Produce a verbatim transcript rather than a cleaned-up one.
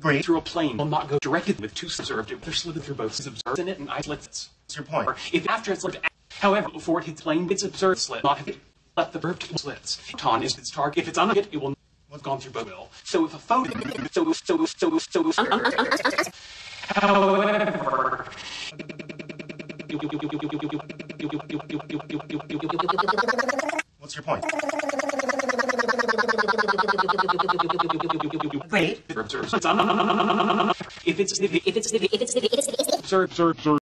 Agreed. through a plane will not go directly with two observed if they're slitted through both observed in it and islets. What's your point? If after it's slit, however, before it hits plane, it's observed slit, not hit. Let the observed slits. Photon is its target. If it's unhit, it will have gone through both. Will. So if a photon, so so so so so. However. What's your point? Agreed. If it's if it's if it's if it's observed observed